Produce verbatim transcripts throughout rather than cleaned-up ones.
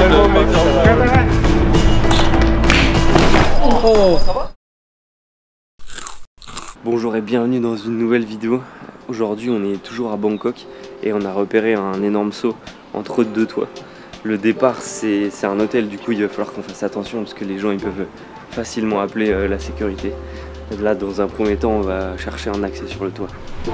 Oh. Bonjour et bienvenue dans une nouvelle vidéo. Aujourd'hui on est toujours à Bangkok et on a repéré un énorme saut entre deux toits. Le départ c'est un hôtel, du coup il va falloir qu'on fasse attention parce que les gens ils peuvent facilement appeler euh, la sécurité. Là dans un premier temps on va chercher un accès sur le toit.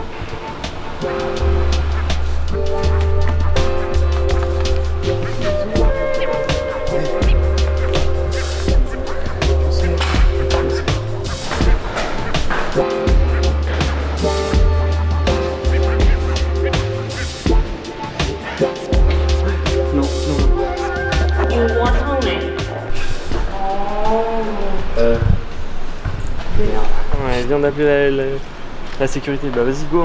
Euh... Ouais, elle vient d'appeler la, la, la sécurité, bah vas-y go.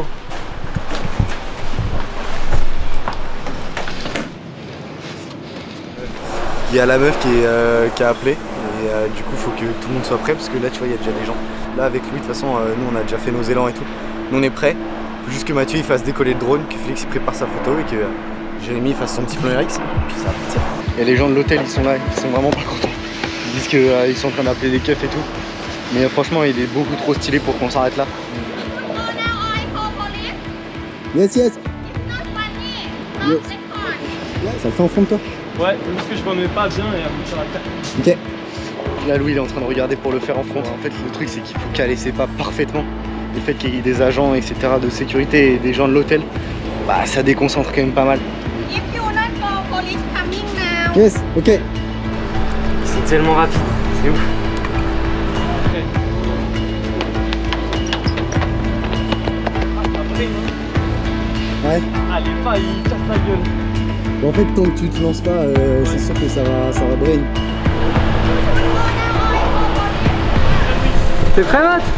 Il y a la meuf qui, est, euh, qui a appelé et euh, du coup il faut que tout le monde soit prêt parce que là tu vois il y a déjà des gens. Là avec lui de toute façon euh, nous on a déjà fait nos élans et tout. Nous on est prêts. Il faut juste que Mathieu il fasse décoller le drone, que Félix il prépare sa photo et que euh, Jérémy fasse son petit plan R X et puis ça va partir. Et les gens de l'hôtel ils sont là, ils sont vraiment pas contents. Ils disent qu'ils euh, sont en train d'appeler des keufs et tout. Mais euh, franchement il est beaucoup trop stylé pour qu'on s'arrête là. Yes yes. Yes. Ça le fait en front de toi? Ouais, parce que je remets pas bien et après sur la tête. Ok. Là Louis il est en train de regarder pour le faire en front. En fait le truc c'est qu'il faut caler ses pas parfaitement. Le fait qu'il y ait des agents et cetera de sécurité et des gens de l'hôtel, bah ça déconcentre quand même pas mal. Yes, ok. C'est tellement rapide, c'est ouf. Ouais. Allez pas, il casse la gueule. Bon, en fait tant que tu te lances pas, euh, ouais. C'est sûr que ça va, ça va brain. T'es prêt Matt?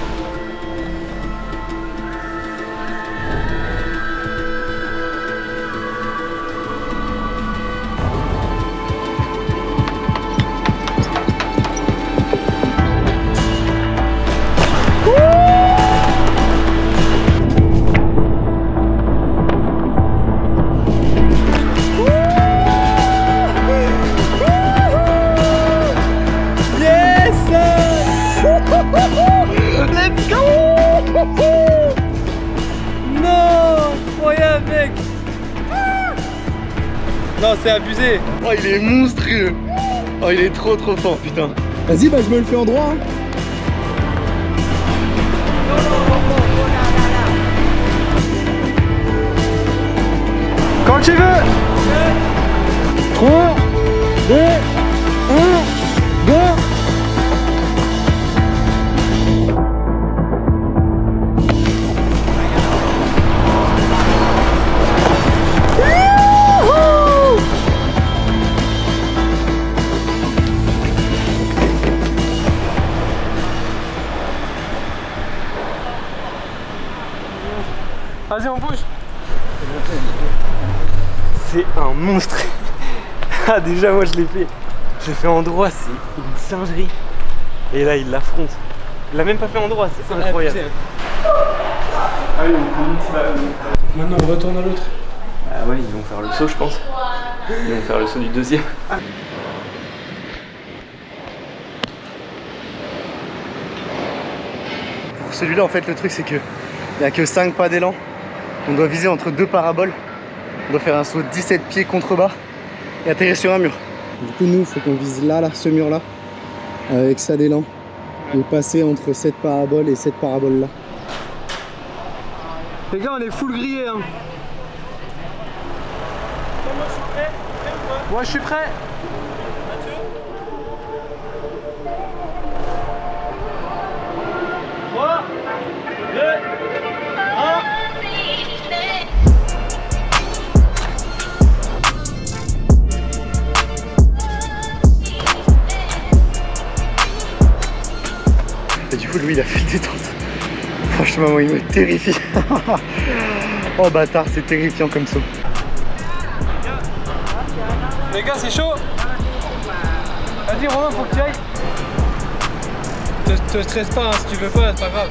Let's go! Non, incroyable mec. Non, c'est abusé. Oh il est monstrueux. Oh il est trop trop fort putain. Vas-y bah je me le fais en droit hein. Quand tu veux. trois, deux, un, go! Vas-y, on bouge. C'est un monstre. Ah déjà moi je l'ai fait. Je l'ai fait en droit, c'est une singerie. Et là il l'affronte. Il l'a même pas fait en droit, c'est incroyable. Allez, on va... Maintenant on retourne à l'autre. Ah ouais, ils vont faire le saut je pense. Ils vont faire le saut du deuxième. Pour celui-là en fait le truc c'est que il n'y a que cinq pas d'élan. On doit viser entre deux paraboles. On doit faire un saut de dix-sept pieds contre-bas et atterrir sur un mur. Du coup nous il faut qu'on vise là, là, ce mur là, avec ça d'élan. Et passer entre cette parabole et cette parabole là. Les gars on est full grillé hein. Moi je suis prêt. Moi je suis prêt. Mathieu. trois, deux, un. Et du coup lui il a fait le détente. Franchement moi il me terrifie. Oh bâtard c'est terrifiant comme saut. Les gars c'est chaud. Vas-y Romain faut que tu ailles. Te, te stresse pas hein, si tu veux pas c'est pas grave.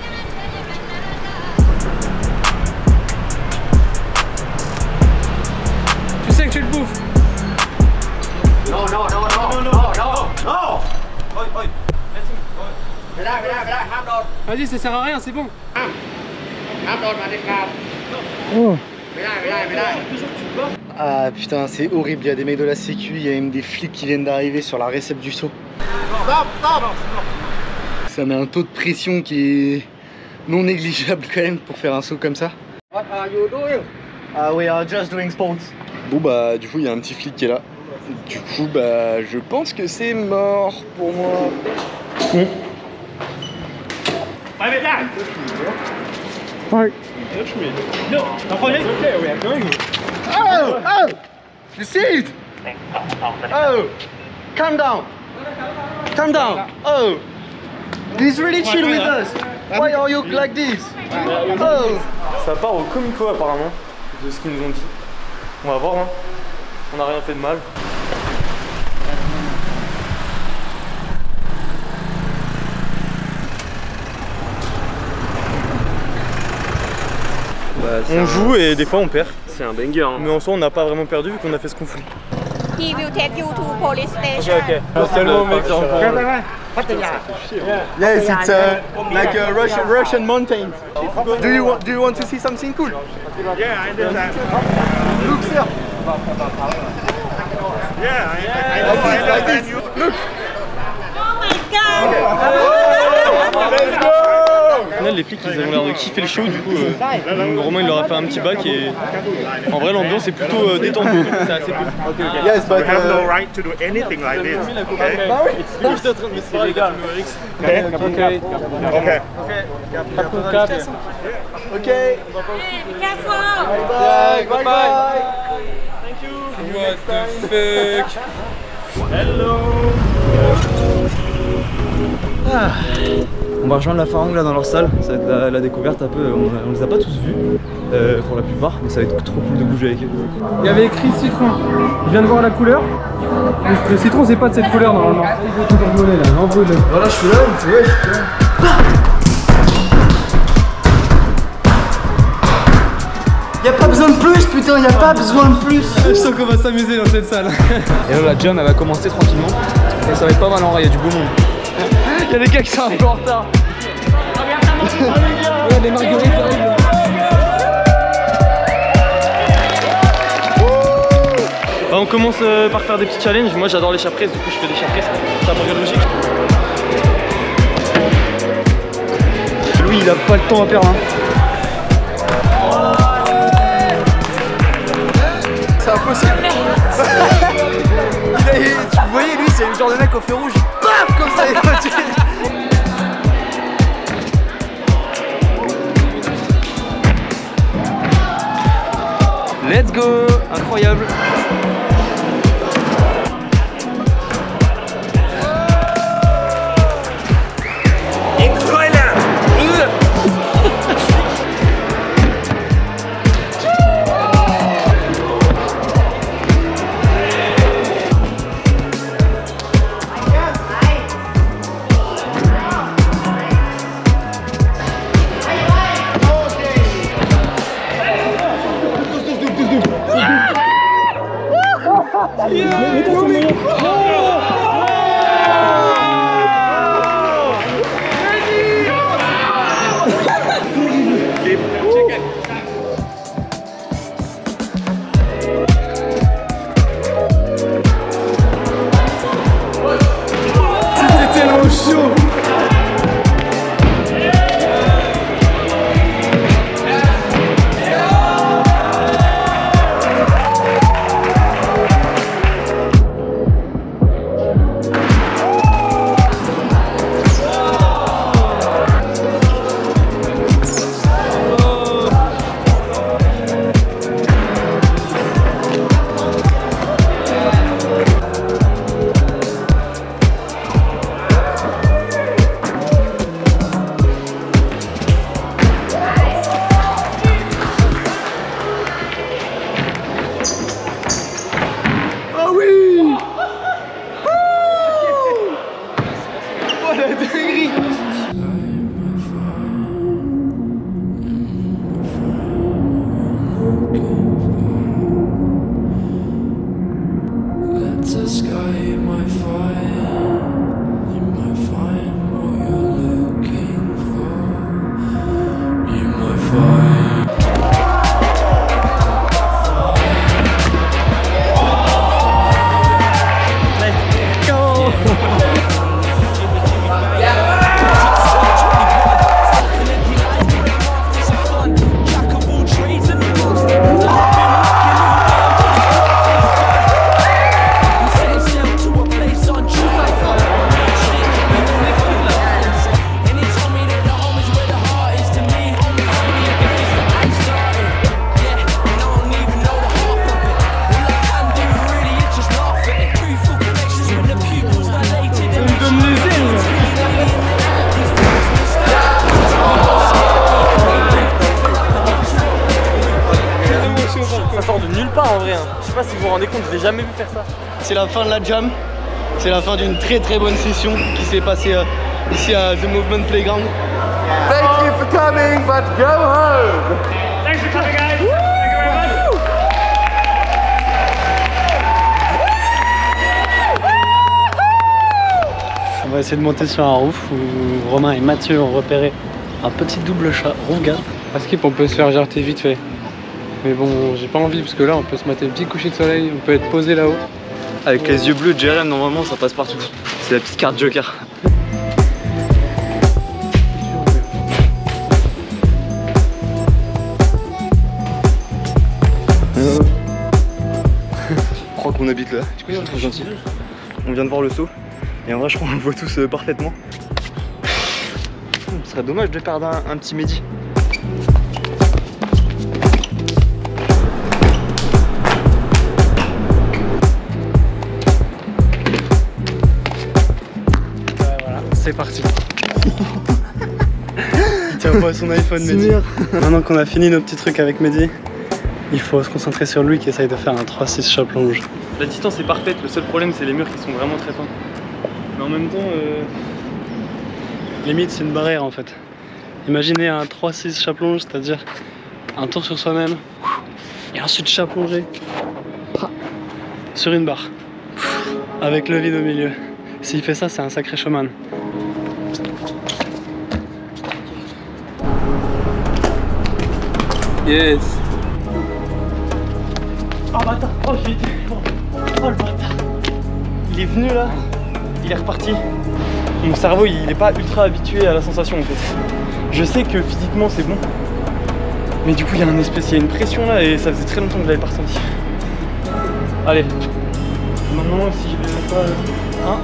Tu sais que tu le bouffes. Non non non. Vas-y, ça sert à rien, c'est bon. Oh. Ah putain, c'est horrible, il y a des mecs de la sécu, il y a même des flics qui viennent d'arriver sur la réception du saut. Ça met un taux de pression qui est non négligeable quand même pour faire un saut comme ça. What are you doing? Uh, we are just doing sports. Bon bah du coup il y a un petit flic qui est là. Du coup bah je pense que c'est mort pour moi. Mm. Ouais. No, okay, we are going. Oh, oh, you see it? Oh, calm down, calm down. Oh, he's really chill with us. Why are you like this? Oh. Ça part au comico apparemment, de ce qu'ils nous ont dit. On va voir, hein. On n'a rien fait de mal. Bah, on un... joue et des fois on perd. C'est un banger. Hein. Mais en soi on n'a pas vraiment perdu vu qu'on a fait ce qu'on voulait. He will take you to police station. Ok, ok. Tellement mec, j'en Yes, it's uh, like a Russian Russian mountain. Do you want Do you want to see something cool? Yeah, I understand. Look, sir. Yeah, I, I, I, Like I this, like understand this. you. Look. Oh my god! Let's go. Au final, les flics ils ont l'air de kiffer le show, du coup euh, Romain il leur a fait un petit bac et en vrai l'ambiance est plutôt euh, détendue, c'est assez cool. Yes, but You have no uh, right to do anything like this. Okay? C'est légal. Okay. Okay. Okay. okay. Hey, be careful! Bye, bye, bye. Thank you. What the fuck? Hello. Ah. On va rejoindre la Farangue là dans leur salle, ça va être la, la découverte un peu, on, on les a pas tous vus euh, pour la plupart, mais ça va être trop cool de bouger avec eux. Il y avait écrit citron, je viens de voir la couleur, le citron c'est pas de cette couleur normalement. Il faut tout envoler là, envoie le. Voilà, je suis là, il faut ouais, je suis là. Y'a pas besoin de plus, putain, y'a pas besoin de plus. Je sens qu'on va s'amuser dans cette salle. Et là la jam elle va commencer tranquillement, et ça va être pas mal en vrai, il y a du beau monde. Il y a des gars qui sont un peu en retard. Il y a des marguerites qui arrivent. Bah, on commence euh, par faire des petits challenges. Moi j'adore les chaprises, du coup je fais des chaprises. Ça me regarde logique. Lui il a pas le temps à perdre. Hein. C'est impossible. Il a, tu voyais lui, c'est le genre de mec au feu rouge. Paf comme ça. Let's go. Incroyable. Ça sort de nulle part en vrai. Hein. Je sais pas si vous vous rendez compte, je l'ai jamais vu faire ça. C'est la fin de la jam. C'est la fin d'une très très bonne session qui s'est passée euh, ici à The Movement Playground. Thank you for coming, but go home. Thanks for coming, guys. Thank you very much. On va essayer de monter sur un roof où Romain et Mathieu ont repéré un petit double chat rouga. À Skip, on peut se faire jarter vite fait. Mais bon, j'ai pas envie parce que là, on peut se mater le petit coucher de soleil, on peut être posé là-haut. Avec les yeux bleus de Jérém, normalement, ça passe partout. C'est la petite carte Joker. Je crois qu'on habite là, du coup c'est trop gentil. On vient de voir le saut et en vrai je crois qu'on le voit tous euh, parfaitement. Ce serait dommage de perdre un, un petit Mehdi. Voilà, c'est parti. Il tient pas son iPhone, Mehdi. Maintenant qu'on a fini nos petits trucs avec Mehdi, il faut se concentrer sur lui qui essaye de faire un trois six chat plonge. La distance est parfaite, le seul problème c'est les murs qui sont vraiment très fins. Mais en même temps, euh... limite c'est une barrière en fait. Imaginez un trois six chat plonge, c'est-à-dire un tour sur soi-même et ensuite chat plongé sur une barre avec le vide au milieu. S'il fait ça, c'est un sacré showman. Yes. Oh bâtard, oh j'ai été oh le bâtard. Il est venu là, il est reparti. Mon cerveau il n'est pas ultra habitué à la sensation en fait. Je sais que physiquement c'est bon, mais du coup il y a un espèce, il y a une pression là et ça faisait très longtemps que je l'avais pas ressenti. Allez, maintenant si je vais pas... Hein.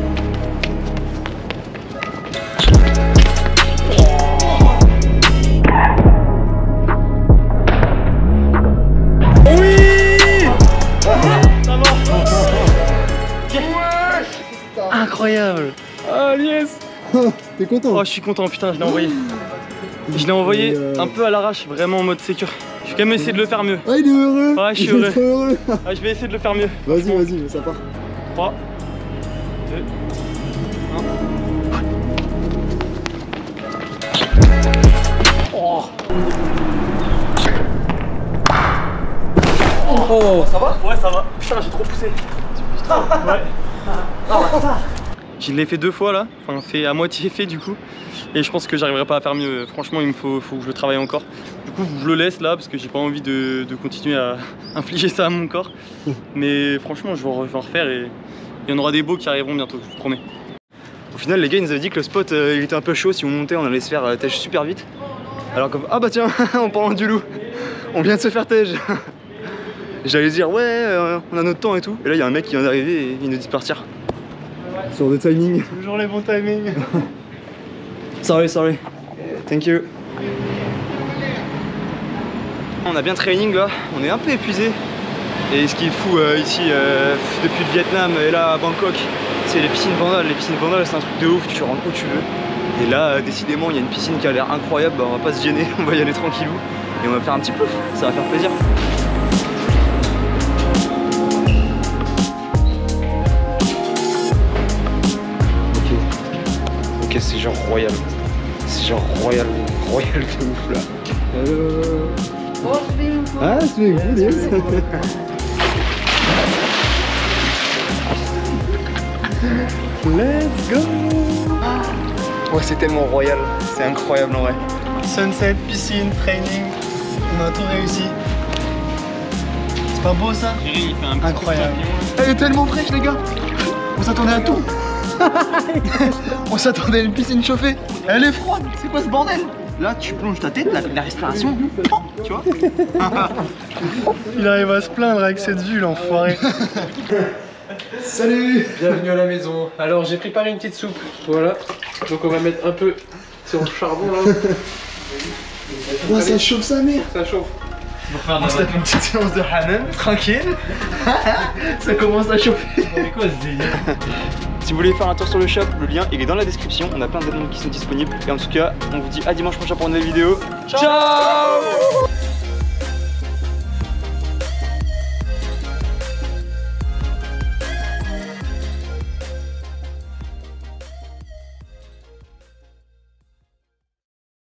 Incroyable! Ah yes! T'es content? Oh je suis content, putain je l'ai envoyé. Je l'ai envoyé euh... un peu à l'arrache, vraiment en mode sécure. Je vais quand même essayer de le faire mieux. Ah il est heureux! Ouais je suis il heureux. Est trop heureux. Ah, je vais essayer de le faire mieux. Vas-y vas-y, ça part. trois, deux, un. Oh! Oh, ça va? Ouais ça va. Putain j'ai trop poussé. Ouais. Je l'ai fait deux fois là, enfin fait à moitié fait du coup. Et je pense que j'arriverai pas à faire mieux. Franchement il me faut, faut que je le travaille encore. Du coup je le laisse là parce que j'ai pas envie de, de continuer à infliger ça à mon corps. Mais franchement je vais en refaire et il y en aura des beaux qui arriveront bientôt, je vous promets. Au final les gars ils nous avaient dit que le spot euh, il était un peu chaud, si on montait on allait se faire euh, tège super vite. Alors comme ah bah tiens en parlant du loup, on vient de se faire tège. J'allais dire ouais euh, on a notre temps et tout. Et là il y a un mec qui vient d'arriver et il nous dit de partir. Sur le timing. Toujours les bons timings. Sorry sorry. Thank you. On a bien training là, on est un peu épuisé. Et ce qui est fou euh, ici euh, depuis le Vietnam et là à Bangkok, c'est les piscines Vandal. Les piscines Vandal c'est un truc de ouf, tu rentres où tu veux. Et là euh, décidément il y a une piscine qui a l'air incroyable, bah, on va pas se gêner, on va y aller tranquillou. Et on va faire un petit plouf, ça va faire plaisir. Ok, c'est genre royal. C'est genre royal, royal de ouf là. Euh... Ah, c'est good, yes. Let's go! Ouais, c'est tellement royal, c'est incroyable en vrai. Sunset, piscine, training, on a tout réussi. C'est pas beau ça? Incroyable. Elle est tellement fraîche les gars. On s'attendait à tout. On s'attendait à une piscine chauffée. Elle est froide, c'est quoi ce bordel? Là tu plonges ta tête, la, la respiration, tu vois. Il arrive à se plaindre avec cette vue l'enfoiré. Salut. Bienvenue à la maison. Alors j'ai préparé une petite soupe, voilà. Donc on va mettre un peu sur le charbon là. Oh, ça chauffe sa mère. Ça chauffe. On se tape une petite séance de hammam, tranquille. Ça commence à chauffer. Mais quoi ce délire? Si vous voulez faire un tour sur le shop, le lien il est dans la description. On a plein d'événements qui sont disponibles. Et en tout cas, on vous dit à dimanche prochain pour une nouvelle vidéo. Ciao, Ciao.